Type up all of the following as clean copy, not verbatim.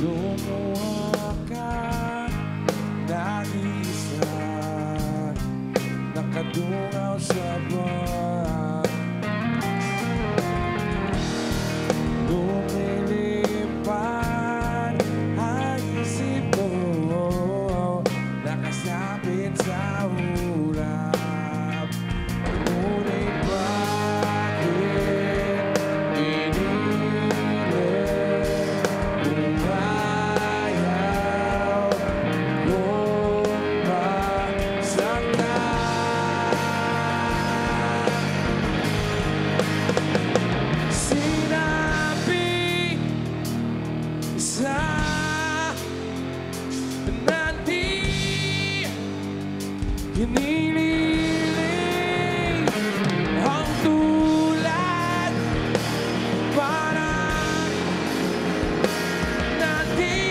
Lumuha ka, nag-iisa, nakadungaw sa buwan. Lumilipad ang isip ko, nakasabit sa ulap. Ngunit bakit pinilit umayaw kung masaktan? Sinabi sa nandi hiniling ang tulad parang nandi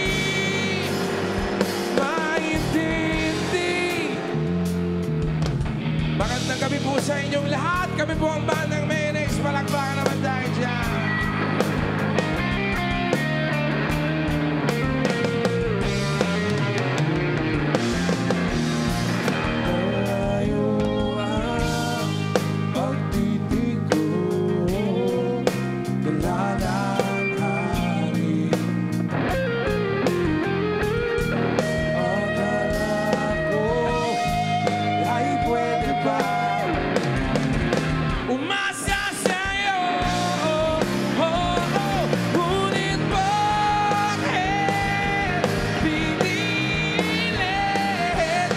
maintindi. Magandang gabi po sa inyong lahat. Kami po ang bandang Mayonnaise. Palakpakan naman tayo dyan. Umasa sa'yo, ngunit bakit pinilit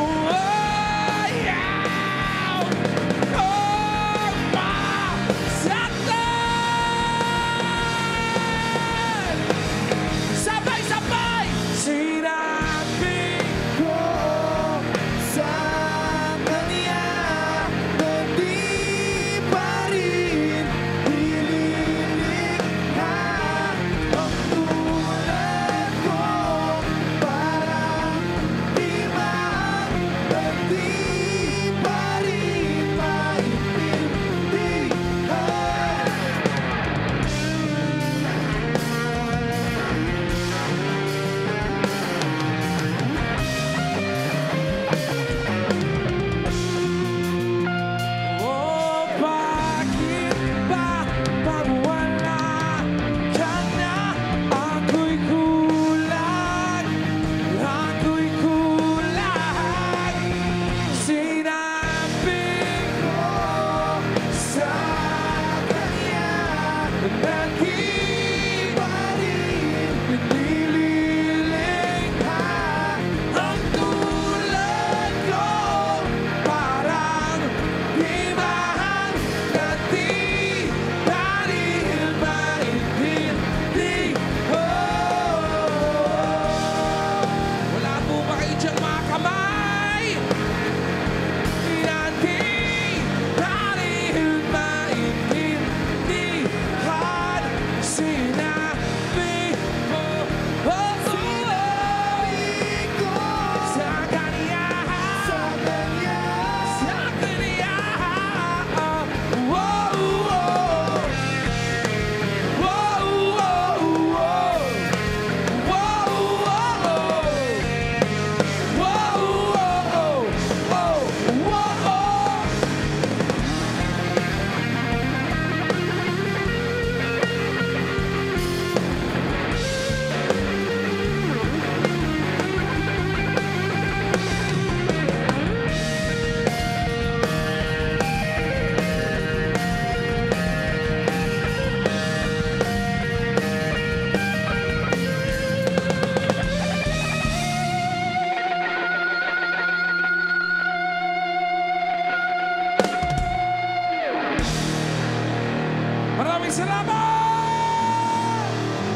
umayaw kung masaktan? Sabay-sabay! Sinabi ko sa kanya na di pa rin hililikha ang tulad ko. Parang di man na di pa rin maintindihan. Oh, bakit ba pagwala ka na? Ako'y kulang, ako'y kulang. Sinabi ko sa kanya na di pa rin pinililikha ang tulad ko. Parang di man na di dahil maintindihan. Wala po ba kayo dyan mga kamay? Na di dahil maintindihan. Sinabi ko, sa kanya, sa kanya. Wow, wow. Wow, wow, wow. Wow, wow. Wow, wow. Wow, wow. Maraming salamat!